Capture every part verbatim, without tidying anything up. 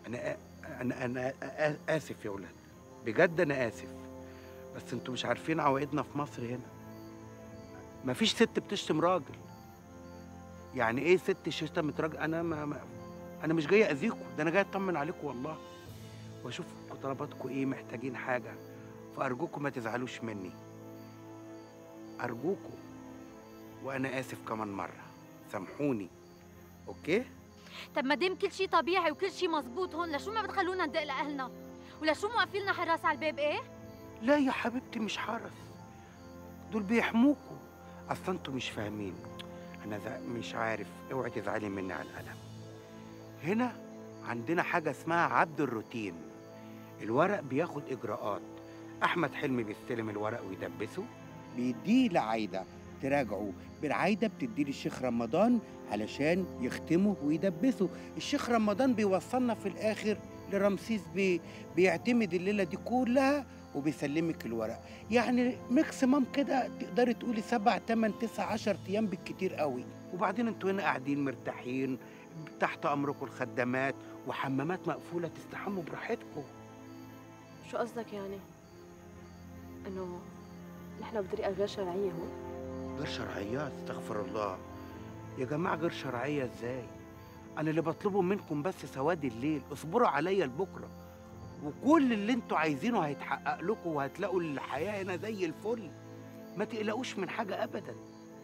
انا انا انا آ- اسف يا ولاد، بجد انا اسف، بس انتوا مش عارفين عوايدنا في مصر هنا. مفيش ست بتشتم راجل. يعني ايه ست شتمت راجل؟ انا ما, ما انا مش جاي اذيكم، ده انا جاي اطمن عليكم والله، واشوف طلباتكم ايه، محتاجين حاجه، فارجوكم ما تزعلوش مني، ارجوكم. وانا اسف كمان مره، سامحوني. اوكي؟ طب ما دام كل شيء طبيعي وكل شيء مزبوط هون، لشو ما بتخلونا ندق لاهلنا؟ ولشو موقفين لنا حراس على الباب؟ ايه؟ لا يا حبيبتي، مش حرس، دول بيحموكوا. اصلا انتوا مش فاهمين. انا زع... مش عارف، اوعي تزعلي مني على القلم. هنا عندنا حاجه اسمها عبد الروتين. الورق بياخد اجراءات. احمد حلمي بيستلم الورق ويدبسه، بيديه لعايده تراجعه، بالعايده بتديه للشيخ رمضان علشان يختمه ويدبسه. الشيخ رمضان بيوصلنا في الاخر لرمسيس بيه، بيعتمد الليله دي كلها وبيسلمك الورق. يعني ماكسيمم كده تقدري تقولي سبع تمن تسع عشر ايام بالكتير قوي. وبعدين انتوا هنا قاعدين مرتاحين، تحت امركم الخدامات، وحمامات مقفوله تستحموا براحتكم. شو قصدك يعني؟ انه نحن بطريقه غير شرعيه هون؟ غير شرعية؟ استغفر الله يا جماعة، غير شرعية ازاي؟ أنا اللي بطلبه منكم بس سواد الليل، اصبروا عليا لبكرة، وكل اللي انتوا عايزينه هيتحقق لكم، وهتلاقوا الحياة هنا زي الفل. ما تقلقوش من حاجة أبدا.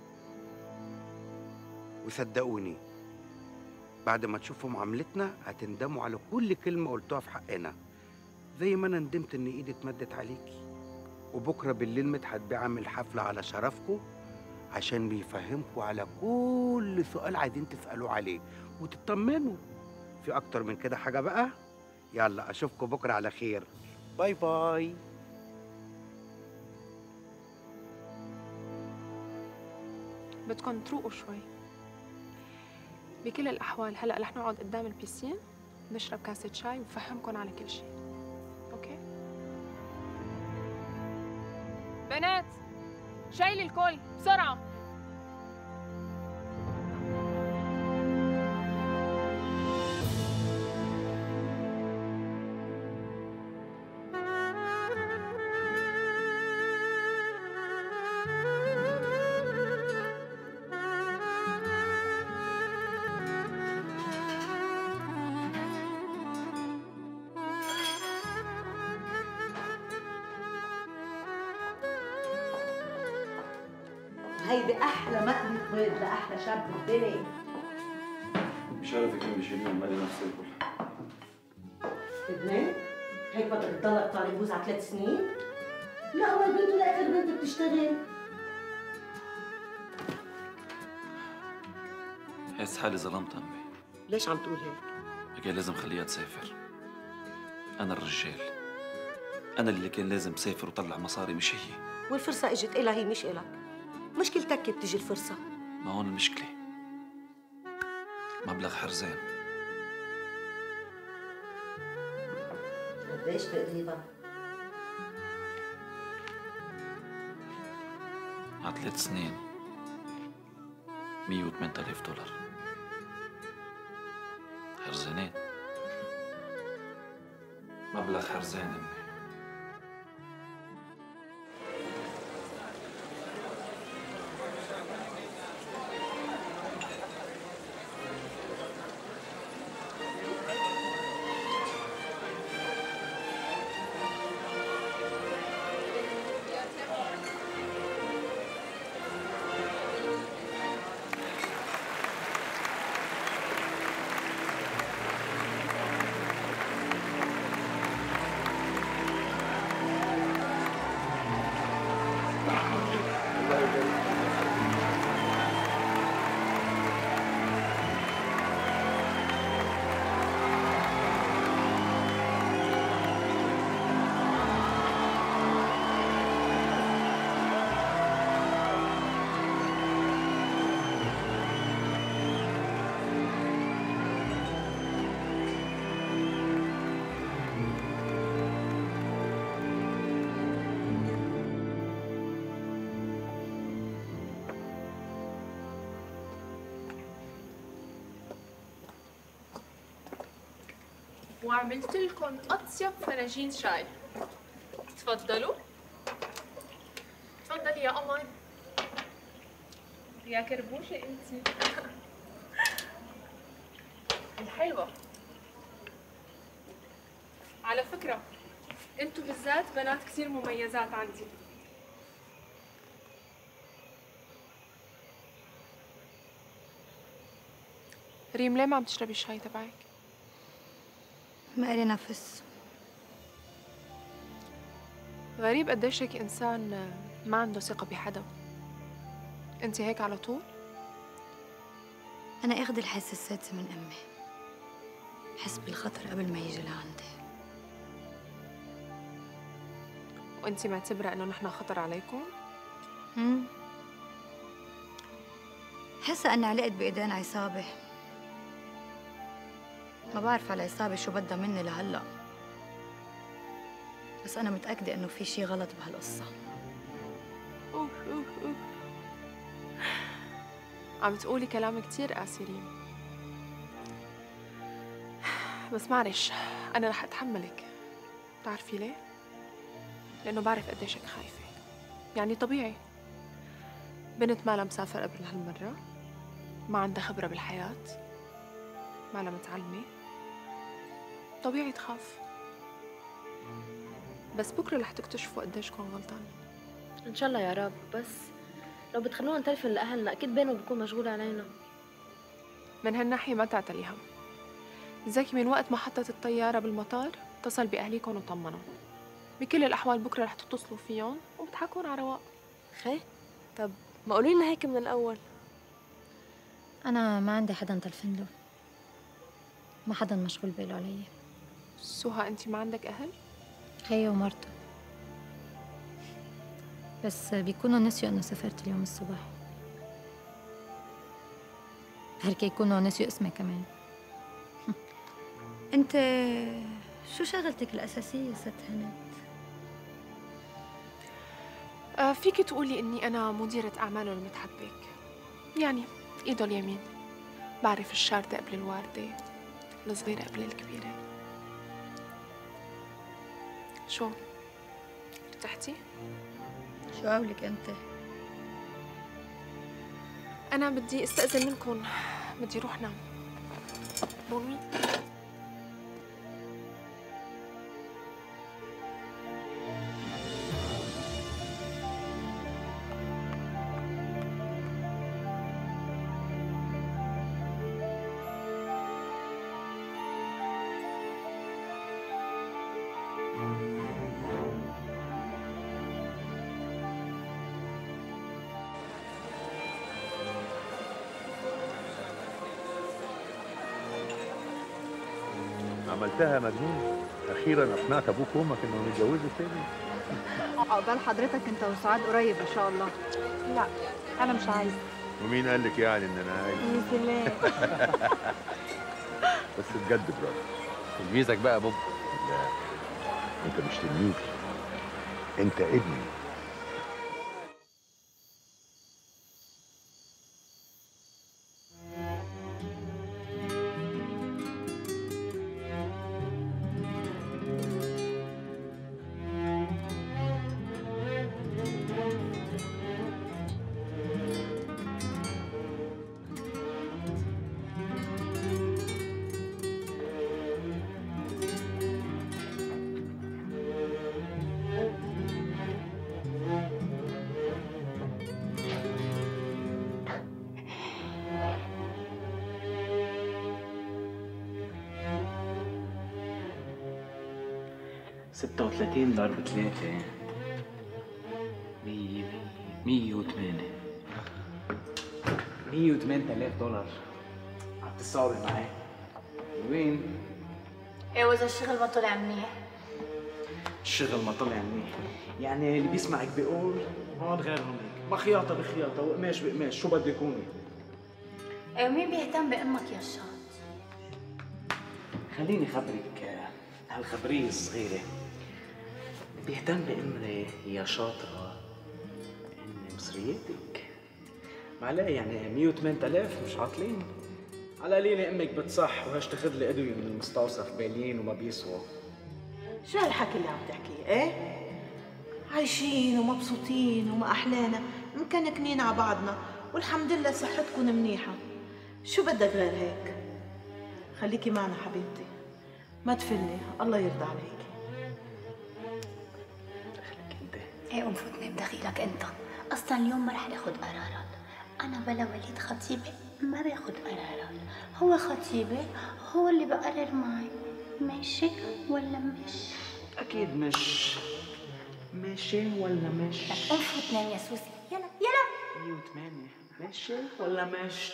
وصدقوني بعد ما تشوفوا معاملتنا هتندموا على كل كلمة قلتوها في حقنا، زي ما أنا ندمت إن إيدي اتمدت عليكي. وبكرة بالليل مدحت بيعمل حفلة على شرفكم عشان بيفهمكوا على كل سؤال عايزين تسألوه عليه وتطمنوا. في أكتر من كده حاجة بقى؟ يلا أشوفكم بكرة على خير. باي باي. بدكم تروقوا شوي. بكل الأحوال هلأ رح نقعد قدام البيسين نشرب كاسة شاي وبفهمكم على كل شيء. أوكي؟ بنات شاي للكل بسرعة. هيدي احلى مقلة بيض لاحلى شاب بالدنيا. مش عارف كم بيشيلهم مالي نفس الكل. لبنان؟ هيك بدك تضلك طالب بوز على ثلاث سنين؟ لا اول بنت ولا اخر بنت بتشتغل. حس حالي ظلمت امي. ليش عم تقول هيك؟ كان لازم خليها تسافر. انا الرجال، انا اللي كان لازم سافر وطلع مصاري، مش هي. والفرصة اجت إلها، هي مش إلك. مشكلتك كيف بتجي الفرصة؟ ما هون المشكلة، مبلغ حرزان. قديش تقريبا؟ على ثلاث سنين مية وثمانية آلاف دولار. حرزانين، مبلغ حرزان امي. وعملت لكم أطيب فناجين شاي. تفضلوا. تفضلي يا قمر. يا كربوشة انتي. الحلوة. على فكرة انتوا بالذات بنات كثير مميزات عندي. ريم ليه ما عم تشربي الشاي تبعك؟ ما إلي نفس. غريب قديش هيك إنسان ما عنده ثقة بحدا. أنت هيك على طول؟ أنا أخذ الحس السادسة من أمي. بحس بالخطر قبل ما يجي لعندي. وأنت معتبرة إنه نحن خطر عليكم؟ امم حاسة أني علقت بإيدين عصابة. ما بعرف على العصابة شو بدها مني لهلا، بس أنا متأكدة إنه في شي غلط بهالقصة. أوه أوه أوه. عم تقولي كلام كتير قاسي ريم، بس معلش أنا رح أتحملك. بتعرفي ليه؟ لأنه بعرف قديشك خايفة. يعني طبيعي بنت ما لها مسافر قبل هالمرة، ما عندها خبرة بالحياة، ما لها متعلمة، طبيعي تخاف. بس بكرة رح تكتشفوا قديش كون غلطان. ان شاء الله يا رب، بس لو بتخلونا نتلفن لاهلنا اكيد بينه بيكون مشغول علينا. من هالناحية ما تعتلي هم. زكي من وقت ما حطت الطيارة بالمطار اتصل بأهليكم وطمنهم. بكل الأحوال بكرة رح تتصلوا فيهم وبتحكون على رواق. خي طب ما قولي لنا هيك من الأول. أنا ما عندي حدا نتلفن له، ما حدا مشغول باله علي. سهى أنت ما عندك أهل؟ خيي ومرته، بس بيكونوا نسيوا إنه سافرت اليوم الصبح. هركي يكونوا نسيوا اسمي كمان. أنت شو شغلتك الأساسية ست هند؟ آه فيك تقولي إني أنا مديرة أعمال المتحبك، يعني إيده اليمين. بعرف الشاردة قبل الواردة، الصغيرة قبل الكبيرة. شو؟ ارتحتي؟ شو قولك أنت؟ أنا بدي استأذن منكم، بدي روح نام. بوني. عملتها مجنون. اخيرا اقنعت ابوك وامك انهم يتجوزوا تاني. عقبال حضرتك انت وسعاد قريب ان شاء الله. لا انا مش عايزه. ومين قال لك يعني ان انا عايز؟ يا سلام. بس بجد برافو. تلميذك بقى يا بوب. لا انت مش تلميذي، انت ابني. ستة وثلاثين ضرب ثلاثة مية مية وثمانية مية وثمانية آلاف دولار. عم تتصاوبي معي؟ وين؟ إيه وإذا الشغل ما طلع منيح؟ الشغل ما طلع منيح، يعني اللي بيسمعك بيقول هون غير هونيك، مخياطة بخياطة وقماش بقماش، شو بده يكوني؟ إيه ومين بيهتم بأمك يا شاط؟ خليني خبرك هالخبرية الصغيرة. بيهتم بأمري يا شاطرة إن مصرياتك. معلقة يعني مية وثمانية آلاف مش عاطلين. على قليلة امك بتصح وهاش تاخذ لي ادويه من المستوصف بالين وما بيسوى. شو هالحكي اللي عم تحكيه ايه؟ عايشين ومبسوطين وما احلانا مكنكنين على بعضنا والحمد لله صحتكم منيحه. شو بدك غير هيك؟ خليكي معنا حبيبتي، ما تفلي، الله يرضى عليكي. دخلك انت. ايه قوم فوتني بدخيلك انت. اصلا اليوم ما رح ناخذ قرارات. انا بلا وليد خطيبي ما بياخذ قرارات، هو خطيبي هو اللي بقرر معي. ماشي ولا مش؟ اكيد مش. ماشي ولا مش؟ لك قوم فوت نام يا سوسي، يلا يلا. ايوه ثمانية، ماشي ولا مش؟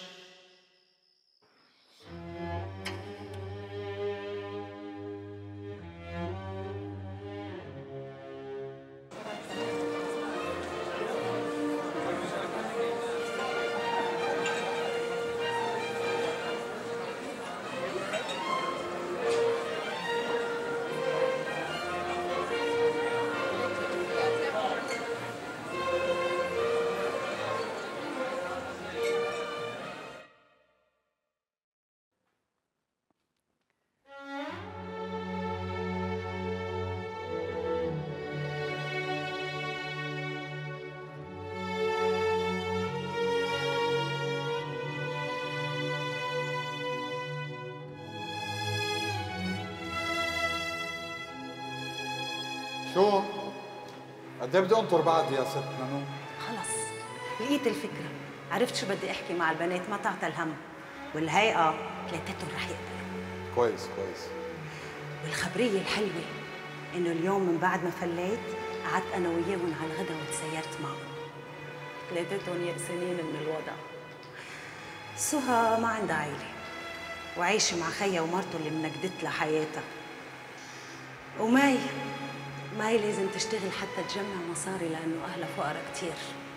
شو؟ قد ايه بدي انطر بعد يا ست نانو؟ خلص لقيت الفكرة، عرفت شو بدي احكي مع البنات، ما تعطى الهم، والهيئة ثلاثتهم رح يقبلوا. كويس كويس. والخبرية الحلوة انه اليوم من بعد ما فليت قعدت انا وياهم على الغدا وتسيرت معهم. ثلاثتهم يأسانين من الوضع. سهى ما عندها عيلة وعايشة مع خيها ومرته اللي منكدت لها حياتها. وماي ماي لازم تشتغل حتى تجمع مصاري لأنه أهلها فقراء كتير.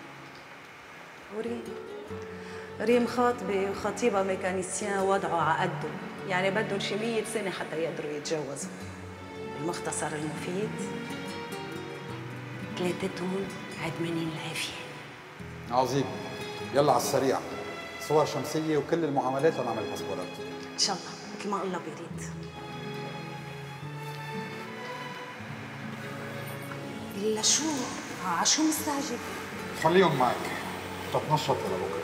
وريم ريم خاطبة وخطيبها ميكانيسيان وضعه على قده، يعني بدهم شي مية سنة حتى يقدروا يتجوزوا. المختصر المفيد ثلاثتهم عدمانين العافية. عظيم. يلا على السريع، صور شمسية وكل المعاملات لنعمل باسبورات. إن شاء الله مثل ما الله بيريد. إلا شو؟ ع شو مستعجل؟ خليهم معك تتنشط لبكره.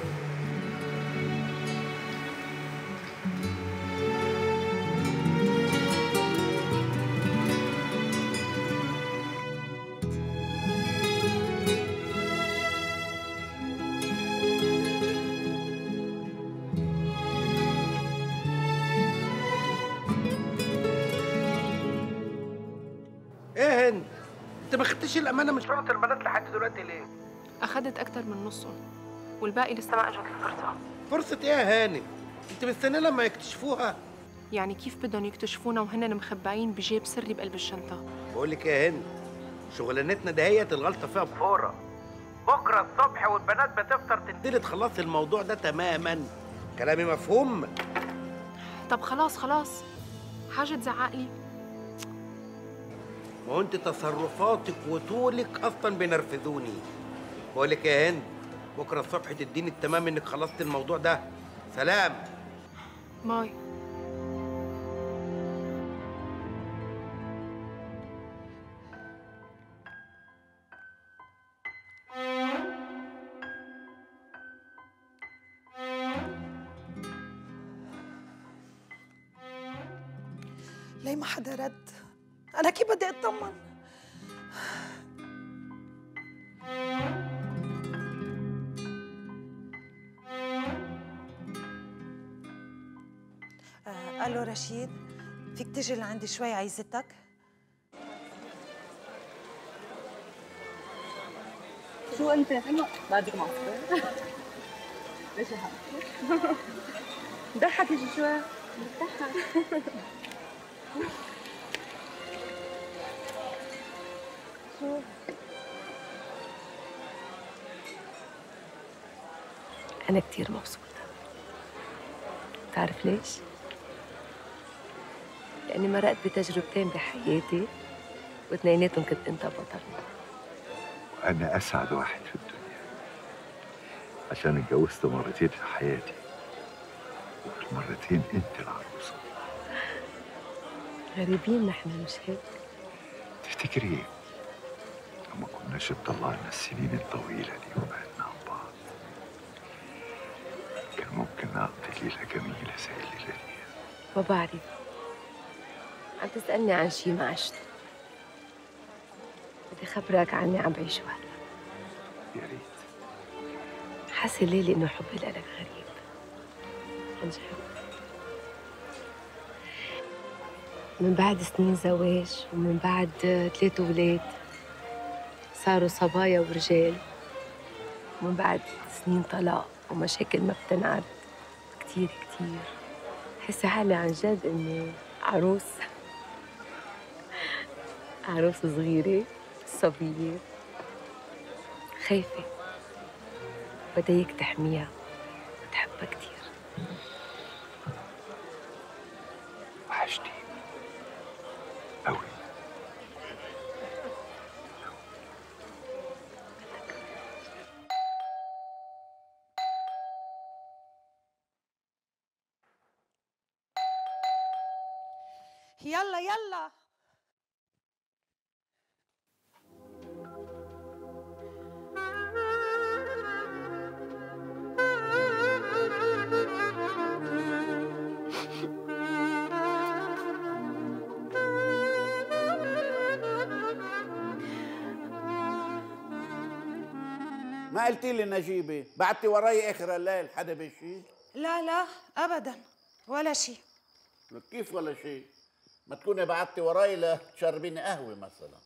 ايه هند؟ انت ما خدتش الامانه من شنطه البنات لحد دلوقتي ليه؟ اخذت اكثر من نصهم والباقي لسه ما اجت الفرصه. فرصه ايه يا هاني؟ انت مستنيه لما يكتشفوها؟ يعني كيف بدهم يكتشفونا وهن مخبعين بجيب سري بقلب الشنطه؟ بقول لك يا هند، شغلانتنا دهيت الغلطه فيها بفوره. بكره الصبح والبنات بتفطر تنزلي تخلصي الموضوع ده تماما. كلامي مفهوم؟ طب خلاص خلاص، حاجه تزعق لي؟ ما هو انت تصرفاتك وطولك اصلا بينرفزوني. بقول لك يا هند، بكره الصبح تديني التمام انك خلصت الموضوع ده. سلام. ماي. ليه ما حدا رد؟ أنا كيف بدي أطمن؟ آه، ألو رشيد، فيك تجي لعندي شوي عايزتك؟ شو أنت؟ بعدك معصبة؟ ليش يا حبيبتي؟ ضحك شي شوي، بتضحك. شو؟ أنا كتير مبسوطة. بتعرف ليش؟ لأني مرقت بتجربتين بحياتي واثنيناتهم كنت أنت بطلنا. وأنا أسعد واحد في الدنيا عشان اتجوزت مرتين في حياتي، مرتين انت العروسه. غريبين نحن مش هيك؟ تفتكري لو ما كناش اتطلعنا السنين الطويله دي وبعدنا عن بعض كان ممكن نقضي ليله جميله زي الليله دي؟ ما بعرف، عم تسألني عن شي ما عشته. بدي خبرك عني عم بعيشه هلا. يا ريت. حاسه ليلي انه حبي لك غريب عن جد. من بعد سنين زواج ومن بعد ثلاث اولاد صاروا صبايا ورجال، ومن بعد سنين طلاق ومشاكل ما بتنعد كتير كتير، حاسه حالي عن جد اني عروس عروس صغيرة صبية خايفة، بدها اياك تحميها وتحبها كتير. وحشتي أوي. يلا يلا ما قلتي لي نجيبه، بعتي وراي اخر الليل حدا بشي؟ لا لا ابدا ولا شيء. كيف ولا شيء؟ ما تكوني بعتي وراي لتشربيني قهوه مثلا.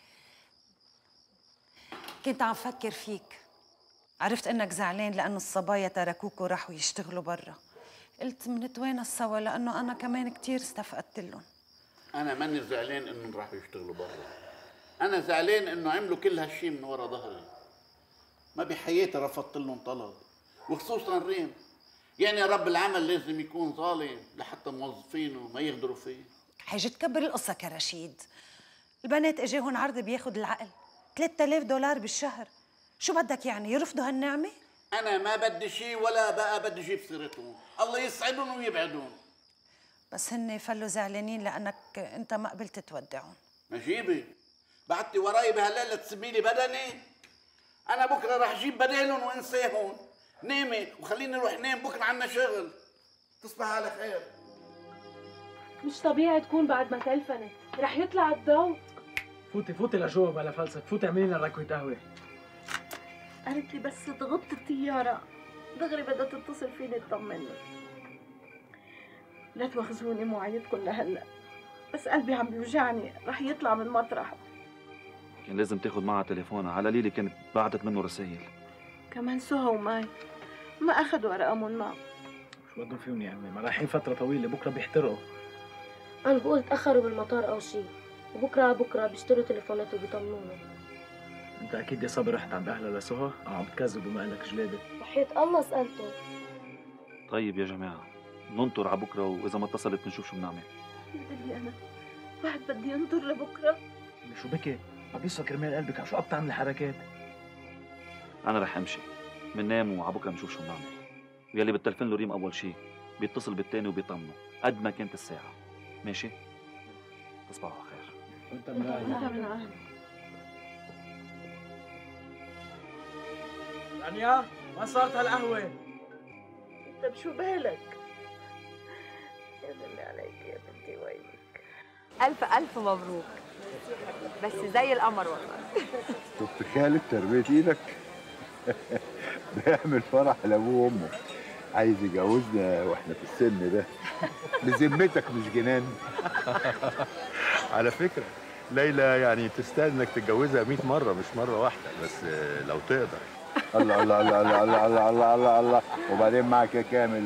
كنت عم فكر فيك، عرفت انك زعلان لانه الصبايا تركوك وراحوا يشتغلوا برا، قلت منتوانس سوا لانه انا كمان كثير استفقدت لهم. انا ماني زعلان انهم راحوا يشتغلوا برا، انا زعلان انه عملوا كل هالشيء من ورا ظهري. ما بحياتي رفضت لهم طلب، وخصوصا ريم. يعني رب العمل لازم يكون ظالم لحتى موظفينه ما يغدروا فيه. حاجة تكبر القصة كرشيد. البنات اجاهن عرض بياخد العقل ثلاثة آلاف دولار بالشهر، شو بدك يعني يرفضوا هالنعمة؟ أنا ما بدي شيء ولا بقى بدي جيب سيرتهم، الله يسعدهم ويبعدهم. بس هن فلوا زعلانين لأنك أنت ما قبلت تودعهم. نجيبي، بعتي وراي بهالليلة تسمي لي بدني؟ أنا بكرة رح أجيب بدالهم وأنساهم. نامي وخليني أروح نام، بكرة عنا شغل. تصبح على خير. مش طبيعي تكون بعد ما تلفنت، رح يطلع الضوء. فوتي فوتي لجوا بلا فلسك، فوتي اعملي لنا ركوة قهوة. قالت لي بس تغط الطيارة دغري بدها تتصل فيني تطمني. لا تواخذوني موعدكم لهلا، بس قلبي عم بيوجعني، رح يطلع من مطرحه. كان لازم تاخذ معها تليفونها، على ليلي كانت بعتت منه رسائل. كمان سهى وماي ما اخذوا ارقامهم معه. شو بدهم فيهم يا عمي؟ ما رايحين فترة طويلة، بكرة بيحترقوا. أنا بقول تأخروا بالمطار أو شيء، وبكرة على بكرة بيشتروا تليفونات وبيطمنونا. أنت أكيد يا صبري رحت عند أهلها لسهى؟ أو عم تكذب وما قالك جلابة؟ وحياة الله سألته. طيب يا جماعة ننطر على بكرة، وإذا ما اتصلت بنشوف شو بنعمل. بدي أنا بعد بدي أنطر لبكرة. شو بكي؟ عم يصفى كرمال قلبك، عم شو قطع من الحركات؟ أنا رح أمشي، بننام وعلى بكرة بنشوف شو بنعمل. ويلي بتلفن له ريم أول شيء بيتصل بالتاني وبيطمنه قد ما كانت الساعة. ماشي؟ تصبحوا على خير. وأنت من أهلك. رانيا ما صارت هالقهوة؟ طيب شو بالك؟ يا دلي عليك يا بنتي ويلك. ألف ألف مبروك، بس زي القمر والله. شفت خالد تربية ايدك؟ بيعمل فرح لابوه وامه، عايز يجوزنا واحنا في السن ده. بذمتك مش جنان؟ على فكرة ليلى يعني تستاهل انك تتجوزها مئة مرة مش مرة واحدة، بس لو تقدر. الله الله الله الله الله الله الله الله الله، وبعدين معك يا كامل.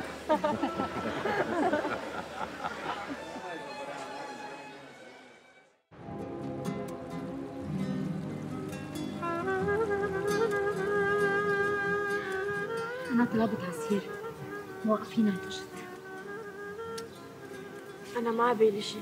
أنا طلبت عصير موقفين على الوجد. أنا ما عبالي شي.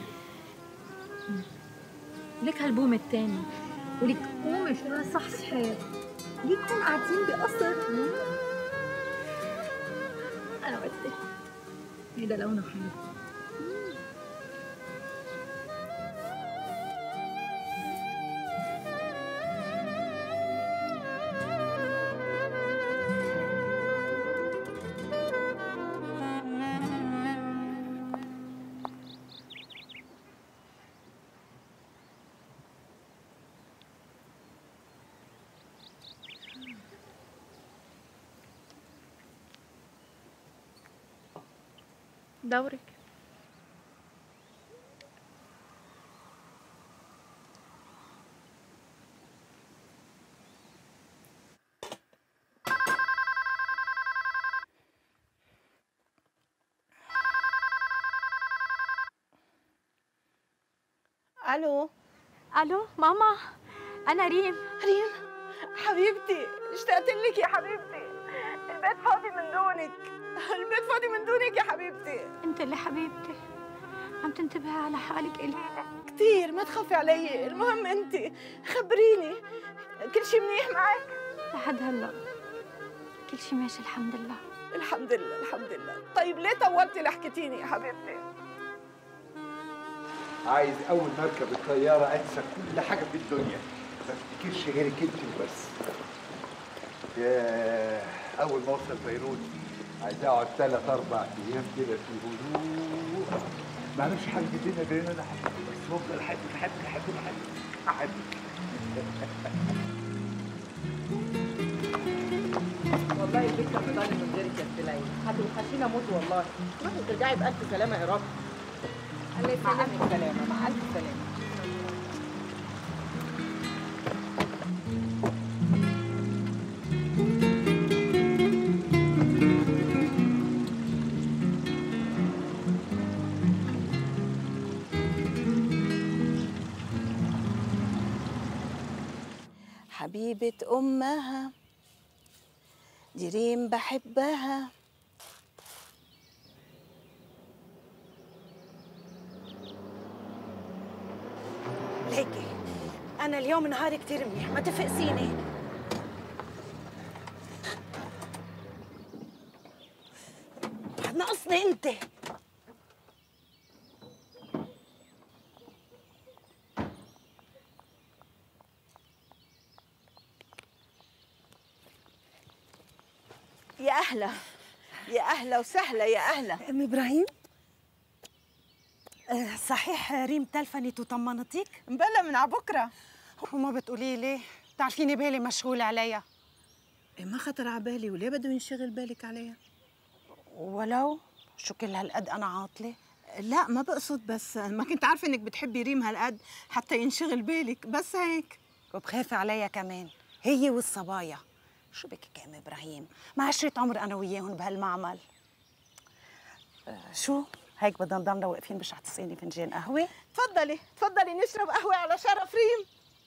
لك هالبوم التاني ولك قومي شو صح صحيح، ليكم قاعدين بقصر. أنا بدي هيدا لونه حلو. دورك. الو الو ماما، انا ريم. ريم حبيبتي، اشتقت لك يا حبيبتي. البيت فاضي من دونك، البيت فاضي من دونك يا حبيبتي. انت اللي حبيبتي، عم تنتبهي على حالك قليلة كثير، ما تخافي علي. المهم انت خبريني، كل شيء منيح معك؟ لحد هلا كل شيء ماشي الحمد لله. الحمد لله الحمد لله. طيب ليه طولتي لحكيتيني يا حبيبتي؟ عايز اول ما اركب الطياره انسى كل حاجه في الدنيا، ما افتكرش غيرك انت وبس. ياه، اول ما اوصل بيروت عايز اقعد ثلاث اربع ايام كده في هدوء، ما اعملش حاجه في الدنيا غير ان انا احبك بس، وافضل احبك احبك احبك احبك احبك. والله البيت كان مضل من غيرك يا ست ليلى، هتوحشينا موت والله. روحي ترجعي بألف سلامة يا رب. الله يسلمك. مع ألف سلامة، مع ألف سلامة. حبيبة أمها دي ريم بحبها. ليكي أنا اليوم نهاري كتير منيح، ما تفقسيني. ناقصني أنت. يا أهلا يا أهلا وسهلا يا أهلا. أم إبراهيم، أه صحيح ريم تلفنت وطمنتك؟ مبلا من عبكرة. وما بتقولي لي؟ بتعرفيني بالي مشغولة عليها. ما خطر على بالي، وليه بده ينشغل بالك عليها؟ ولو شو كل هالقد أنا عاطلة؟ لا ما بقصد، بس ما كنت عارفة إنك بتحبي ريم هالقد حتى ينشغل بالك، بس هيك. وبخاف عليها كمان هي والصبايا. شو بك يا ام ابراهيم؟ ما عشرة عمر انا وياهم بهالمعمل. أه شو هيك بدنا نضلنا واقفين؟ مش حتصيني فنجان قهوه؟ تفضلي تفضلي نشرب قهوه على شرف ريم.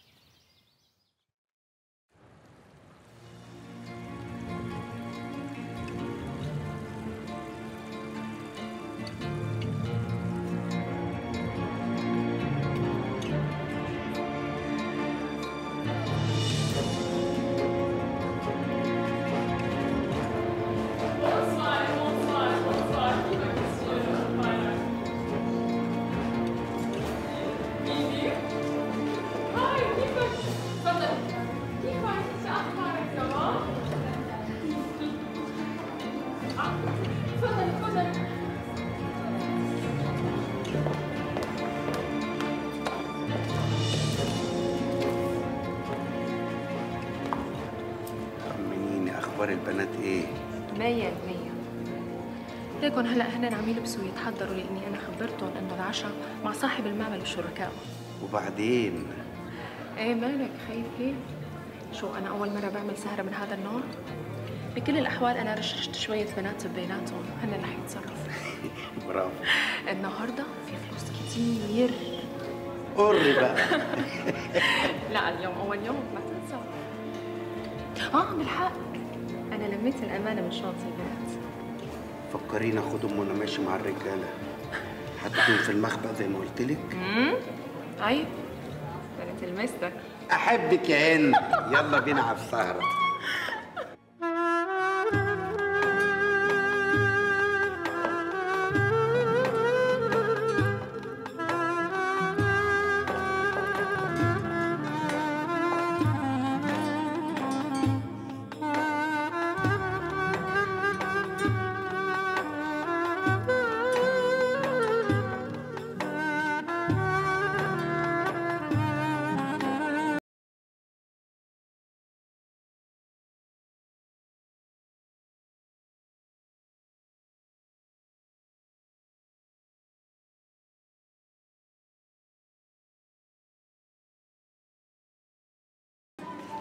اخبار البنات ايه؟ مية المية. ليكن هلا هن عم يلبسوا ويتحضروا، لاني انا خبرتهم انه العشاء مع صاحب المعمل وشركائه. وبعدين؟ ايه مالك خايف ليه؟ شو انا اول مرة بعمل سهرة من هذا النوع؟ بكل الاحوال انا رششت شوية بنات بيناتهم، هن اللي حيتصرفوا. برافو. النهارده في فلوس كتير. قري بقى. لا اليوم اول يوم ما تنسى. اه بالحق انا لميت الامانه من شاطئ البنات. فكريني اخد ام وانا ماشي مع الرجاله، هتكون في المخبأ زي ما قلت لك. امم عيب، انا تلمستك. احبك يا هند، يلا بينا على السهره.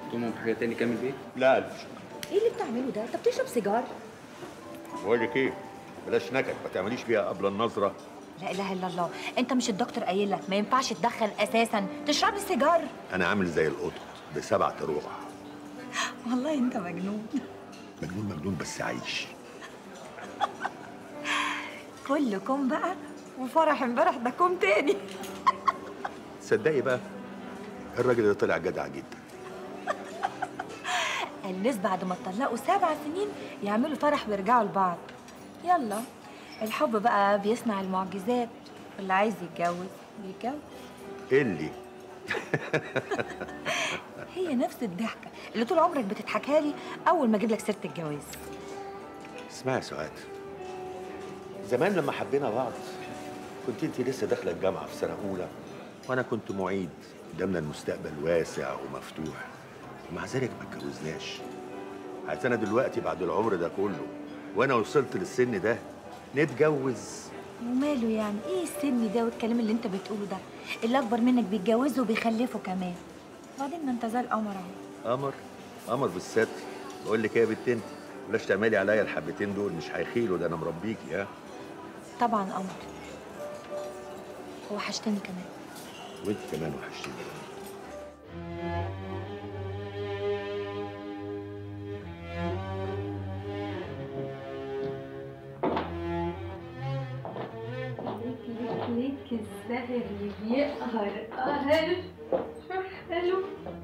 تؤمن بحاجه تاني كامل بيه؟ لا الف شكر. ايه اللي بتعمله ده؟ انت بتشرب سيجار؟ بقول لك ايه، بلاش نكد، ما تعمليش بيها قبل النظره. لا اله الا الله، انت مش الدكتور قايل لك ما ينفعش تدخن اساسا تشرب السيجار؟ انا عامل زي القطط بسبع تروع. والله انت مجنون. مجنون مجنون بس عايش. كل كوم بقى وفرح امبارح ده كوم تاني. تصدقي بقى الراجل اللي طلع جدع جدا. الناس بعد ما اتطلقوا سبع سنين يعملوا فرح ويرجعوا لبعض. يلا الحب بقى بيصنع المعجزات، واللي عايز يتجوز بيتجوز. ايه اللي؟ هي نفس الضحكه اللي طول عمرك بتضحكها لي اول ما اجيب لك سيره الجواز. اسمعي يا سعاد، زمان لما حبينا بعض كنت انت لسه داخله الجامعه في سنه اولى وانا كنت معيد، قدامنا المستقبل واسع ومفتوح، ومع ذلك ما اتجوزناش. عايز انا دلوقتي بعد العمر ده كله وانا وصلت للسن ده نتجوز. وماله يعني؟ ايه السن ده والكلام اللي انت بتقوله ده؟ اللي اكبر منك بيتجوزوا وبيخلفوا كمان. وبعدين ما انت زي القمر اهو. قمر قمر بالستر. بقول لك ايه يا بنت انت، بلاش تعملي عليا الحبتين دول، مش هيخيلوا، ده انا مربيكي. ها طبعا قمر، وحشتني كمان. وانت كمان وحشتني. ليك الزهر اللي بيقهر قهر. حلو.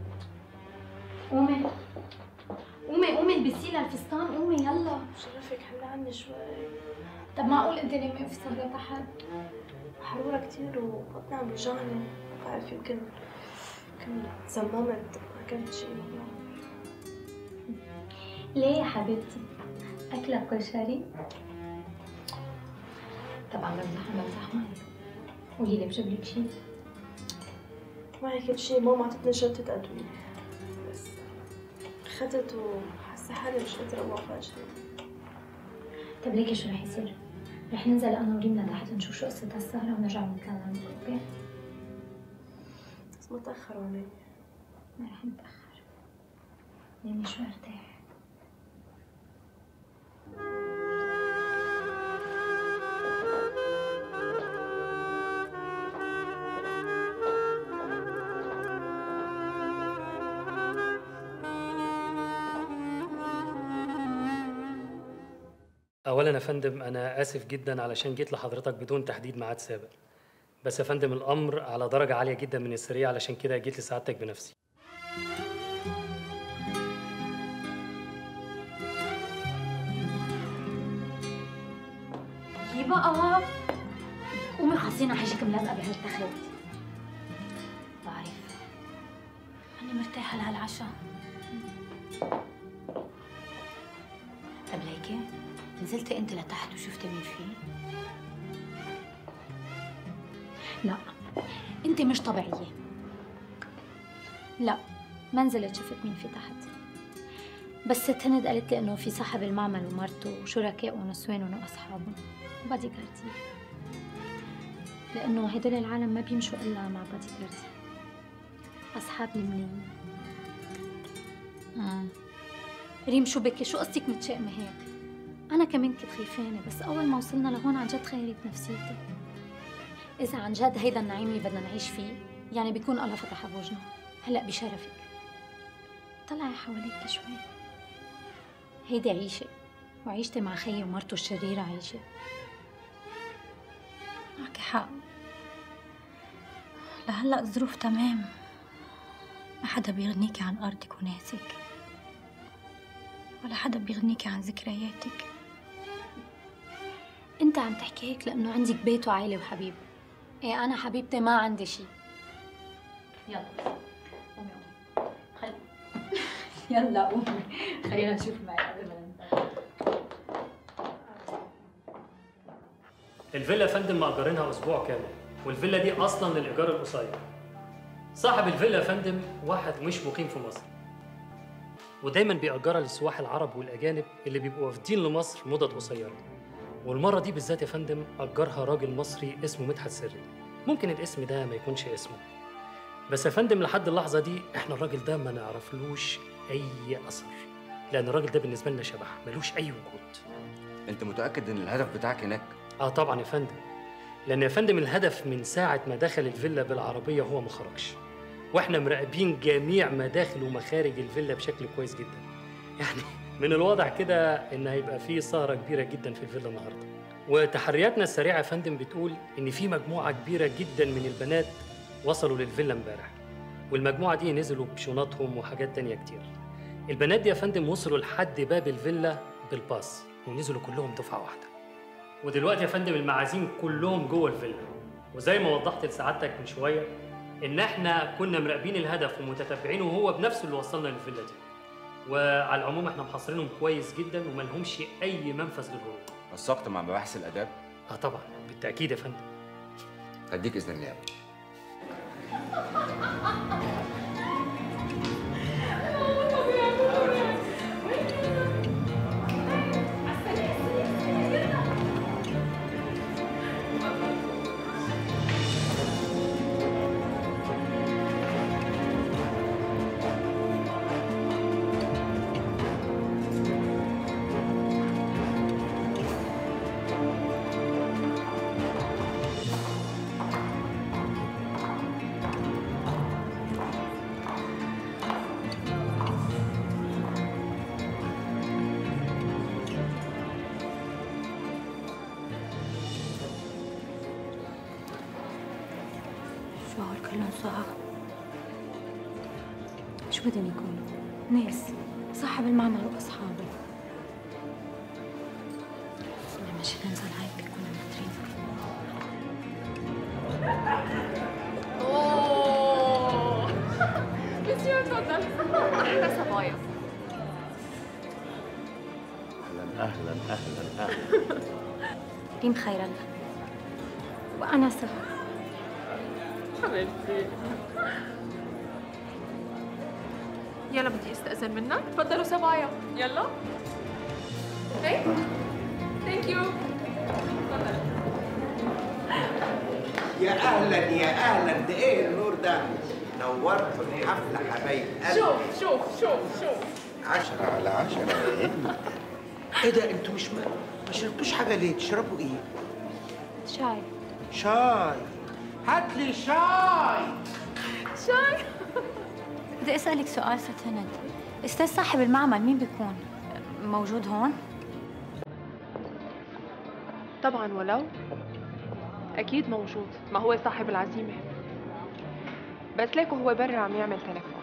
قومي قومي قومي البسي لها الفستان، قومي يلا. شرفك حملي عني شوي. طب معقول انت نايمه في صدر تحت؟ حرورة كتير وبطني عم بيوجعني، ما بعرف، يمكن يمكن تسممت، ما كانت شيء. ليه يا حبيبتي؟ أكلة كشري؟ طبعا بمزح بمزح معك. قولي لي بجيب لك شيء؟ معي كل شيء، ماما عطتني شنطة أدوية بس خدت وحاسة حالي مش قادرة أوقف أجري. طب ليكي شو رح يصير؟ رح ننزل أنا وريم تحت نشوف شو قصة هالسهرة ونرجع نتكلم، أوكي؟ بس متأخر علي. ما رح نتأخر، نامي شوي ارتاحي. اولا يا فندم انا اسف جدا علشان جيت لحضرتك بدون تحديد ميعاد سابق، بس يا فندم الامر على درجه عاليه جدا من السريه، علشان كده جيت لسعادتك بنفسي. يي بقى قومي خلصينا حاجيك ملازقه بهالتخت. بعرف أنا مرتاحه لهالعشاء. طب ليكي نزلتي انت لتحت وشفتي مين فيه؟ لا انت مش طبيعيه. لا ما نزلت شفت مين في تحت، بس ست هند قالت لي انه في صاحب المعمل ومرته وشركاء ونسوانهم واصحابهم وبادي جاردي، لانه هدول العالم ما بيمشوا الا مع بادي جاردي، اصحاب المنين. امم ريم شو بكي؟ شو قصتك متشائمه هيك؟ أنا كمان كنت خيفانة، بس أول ما وصلنا لهون عن جد خيرت نفسيتي. إذا عن جد هيدا النعيم اللي بدنا نعيش فيه، يعني بيكون الله فتح بوجهنا. هلأ بشرفك طلعي حواليك شوي. هيدي عيشة، وعيشتي مع خيي ومرته الشريرة عيشة. معك حق، لهلأ الظروف تمام، ما حدا بيغنيكي عن أرضك وناسك، ولا حدا بيغنيكي عن ذكرياتك. انت عم تحكي هيك لانه عندك بيت وعائله وحبيب. ايه انا حبيبتي ما عندي شيء. يلا قومي قومي خل... يلا قومي خلينا نشوف معي قبل ما ننتهي. الفيلا يا فندم مأجرينها اسبوع كامل، والفيلا دي اصلا للايجار القصير. صاحب الفيلا يا فندم واحد مش مقيم في مصر، ودايما بيأجرها للسواح العرب والاجانب اللي بيبقوا وافدين لمصر مدة قصيره. والمره دي بالذات يا فندم اجرها راجل مصري اسمه مدحت سري. ممكن الاسم ده ما يكونش اسمه، بس يا فندم لحد اللحظه دي احنا الراجل ده ما نعرفلوش اي اثر، لان الراجل ده بالنسبه لنا شبح ملوش اي وجود. انت متاكد ان الهدف بتاعك هناك؟ اه طبعا يا فندم، لان يا فندم الهدف من ساعه ما دخل الفيلا بالعربيه هو ما خرجش، واحنا مراقبين جميع مداخل ومخارج الفيلا بشكل كويس جدا. يعني من الواضح كده ان هيبقى في سهره كبيره جدا في الفيلا النهارده. وتحرياتنا السريعه يا فندم بتقول ان في مجموعه كبيره جدا من البنات وصلوا للفيلا امبارح، والمجموعه دي نزلوا بشنطهم وحاجات تانية كتير. البنات دي يا فندم وصلوا لحد باب الفيلا بالباص ونزلوا كلهم دفعه واحده. ودلوقتي يا فندم المعازيم كلهم جوه الفيلا، وزي ما وضحت لسعادتك من شويه ان احنا كنا مراقبين الهدف ومتتبعينه وهو بنفسه اللي وصلنا للفيلا دي. وعلى العموم احنا محاصرينهم كويس جدا وما لهمش اي منفذ للهروب. وثقت مع مباحث الاداب؟ اه طبعا بالتاكيد يا فندم. هديك اذن النيابه. شو هول كلهم صعب؟ شو بدهم يكونوا؟ ناس، صاحب المعمل وأصحابه. لما شي ننزل هيك بيكونوا ناطرين. اوه مسيو تفضل. احلى صبايا. اهلا اهلا اهلا اهلا. ريم خير الله. وأنا سهى. حبيبتي يلا بدي استأذن منك. تفضلوا صبايا. يلا. هيك. ثانك يو. يا اهلا يا اهلا، ده ايه النور ده؟ نورتوا الحفله حبايب قلبي. شوف شوف شوف شوف. عشرة على عشرة. ايه ده انتوا مش ما, ما شربتوش حاجه ليه؟ تشربوا ايه؟ شاي. شاي. هات لي شاي. شاي. بدي أسألك سؤال ست هند، أستاذ صاحب المعمل مين بيكون؟ موجود هون؟ طبعا ولو اكيد موجود، ما هو صاحب العزيمه، بس ليكو هو برا عم يعمل تليفون.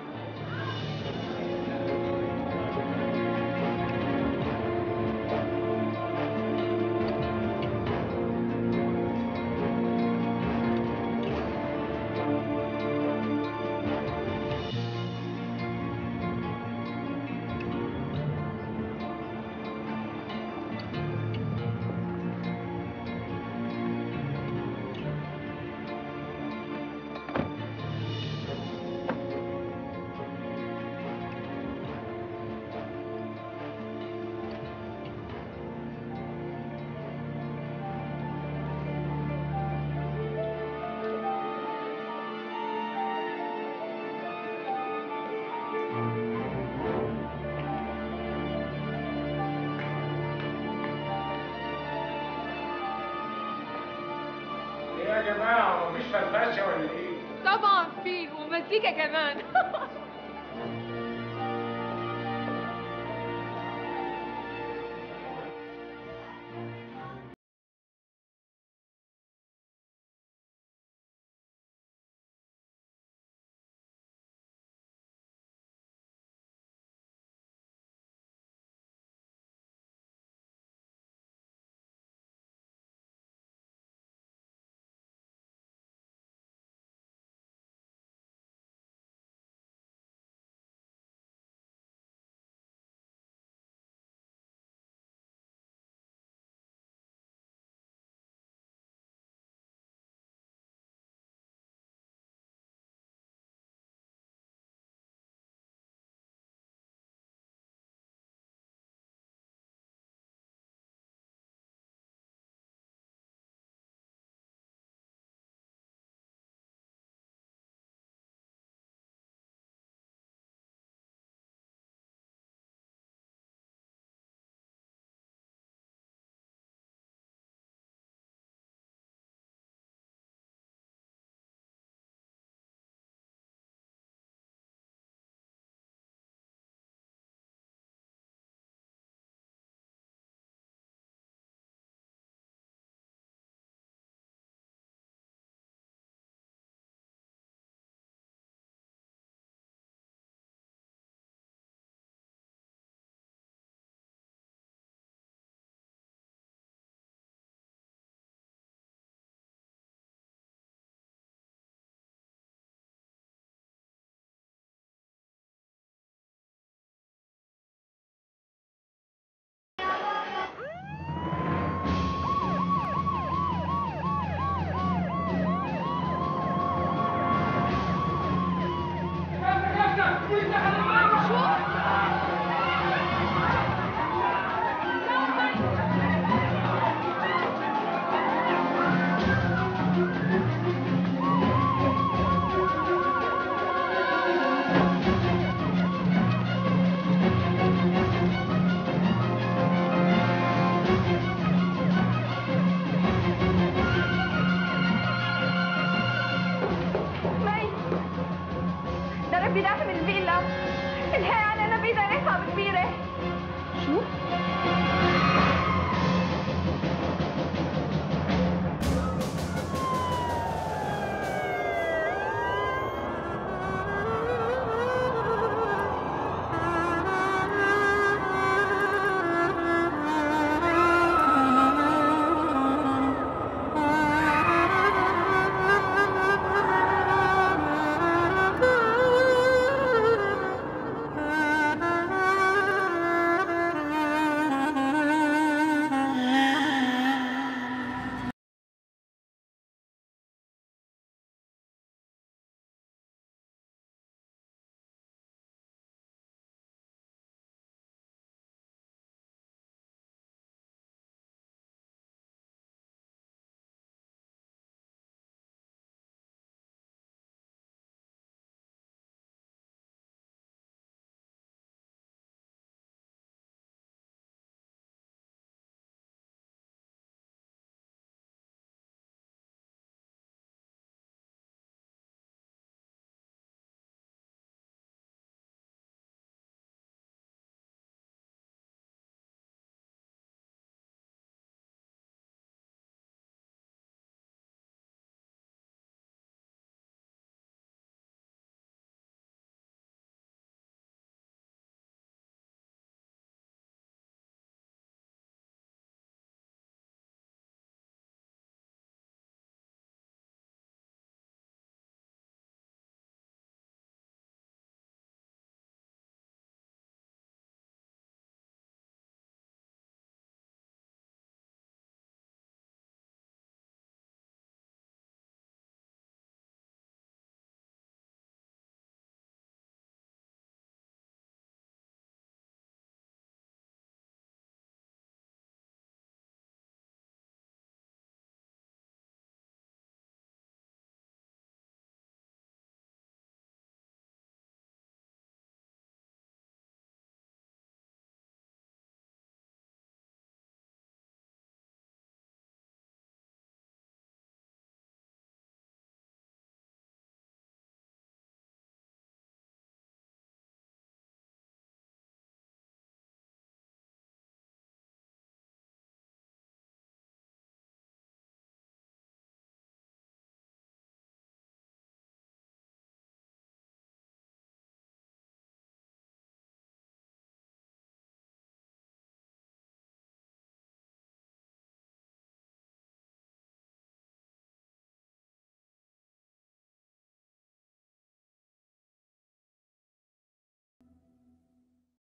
يا جماعة مفيش فرفشة ولا إيه؟ طبعا في ومزيكا كمان.